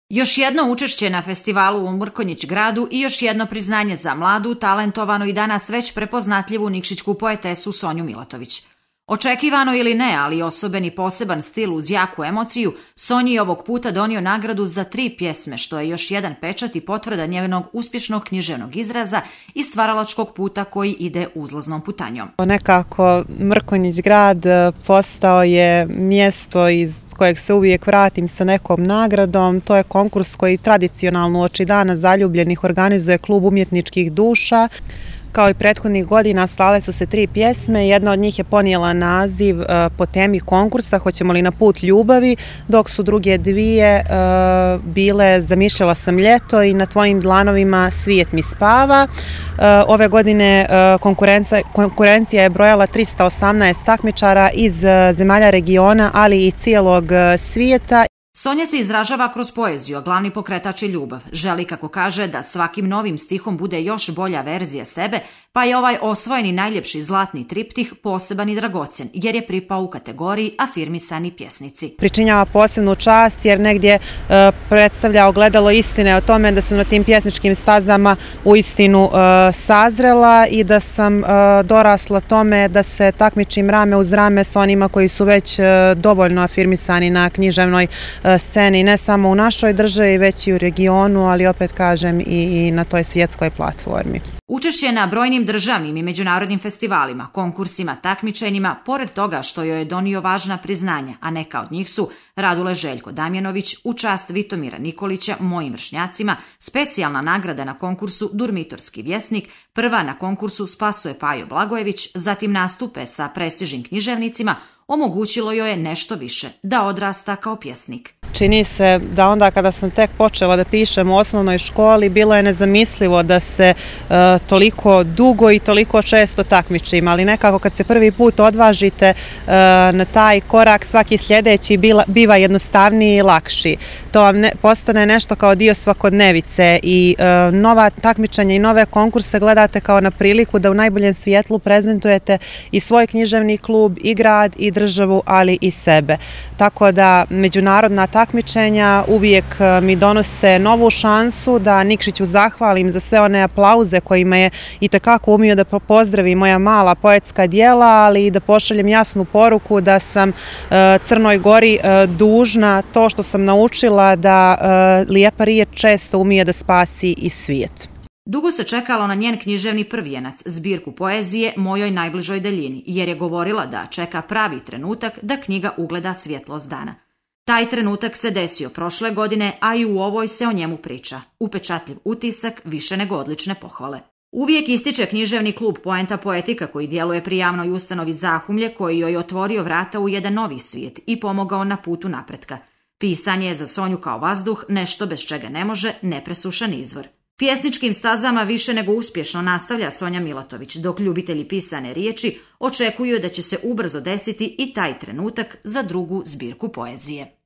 Još jedno učešće na festivalu u Mrkonjić gradu i još jedno priznanje za mladu, talentovanu i danas već prepoznatljivu nikšićku poetesu Sonju Milatović. Očekivano ili ne, ali osoben i poseban stil uz jaku emociju, Sonji je ovog puta donio nagradu za 3 pjesme, što je još jedan pečat i potvrda njenog uspješnog književnog izraza i stvaralačkog puta koji ide uzlaznom putanjom. Nekako Mrkonjić grad postao je mjesto iz kojeg se uvijek vratim sa nekom nagradom. To je konkurs koji tradicionalno uoči Dana zaljubljenih organizuje Klub umjetničkih duša. Kao i prethodnih godina slale su se 3 pjesme, jedna od njih je ponijela naziv po temi konkursa Hoćemo li na put ljubavi, dok su druge dvije bile Zamišljala sam ljeto i Na tvojim dlanovima svijet mi spava. Ove godine konkurencija je brojala 318 takmičara iz zemalja regiona, ali i cijelog svijeta. Sonja se izražava kroz poeziju, a glavni pokretač je ljubav. Želi, kako kaže, da svakim novim stihom bude još bolja verzija sebe, pa je ovaj osvojeni najljepši zlatni triptih poseban i dragocjen, jer je pripao u kategoriji afirmisani pjesnici. Pričinjava posebnu čast jer negdje predstavlja ogledalo istine o tome da sam na tim pjesničkim stazama uistinu sazrela i da sam dorasla tome da se takmičim rame uz rame s onima koji su već dovoljno afirmisani na književnoj sceni, ne samo u našoj državi, već i u regionu, ali opet kažem i na toj svjetskoj platformi. Učešće na brojnim državnim i međunarodnim festivalima, konkursima, takmičenjima, pored toga što joj je donio važna priznanja, a neka od njih su Radule Željko Damjanović, u čast Vitomira Nikolića, Mojim vršnjacima, specijalna nagrada na konkursu Durmitorski vjesnik, prva na konkursu Spasoje Pajo Blagojević, zatim nastupe sa prestižnim književnicima, omogućilo joj je nešto više, da odrasta kao pjesnik. Čini se da onda kada sam tek počela da pišem u osnovnoj školi, bilo je nezamislivo da se toliko dugo i toliko često takmičim, ali nekako kad se prvi put odvažite na taj korak, svaki sljedeći biva jednostavniji i lakši. To vam postane nešto kao dio svakodnevice i nova takmičenja i nove konkurse gledate kao na priliku da u najboljem svjetlu prezentujete i svoj književni klub, i grad, i državu, ali i sebe. Tako da međunarodna takmičenja uvijek mi donose novu šansu da Nikšiću zahvalim za sve one aplauze kojima je itekako umio da pozdravi moja mala poetska djela, ali i da pošaljem jasnu poruku da sam Crnoj Gori dužna to što sam naučila da lijepa riječ često umije da spasi i svijet. Dugo se čekalo na njen književni prvijenac, zbirku poezije Mojoj najbližoj daljini, jer je govorila da čeka pravi trenutak da knjiga ugleda svjetlost dana. Taj trenutak se desio prošle godine, a i u ovoj se o njemu priča. Upečatljiv utisak, više nego odlične pohvale. Uvijek ističe književni klub Poenta Poetika koji djeluje pri javnoj ustanovi Zahumlje, koji joj otvorio vrata u jedan novi svijet i pomogao na putu napretka. Pisanje je za Sonju kao vazduh, nešto bez čega ne može, nepresušan izvor. Pjesničkim stazama više nego uspješno nastavlja Sonja Milatović, dok ljubitelji pisane riječi očekuju da će se ubrzo desiti i taj trenutak za drugu zbirku poezije.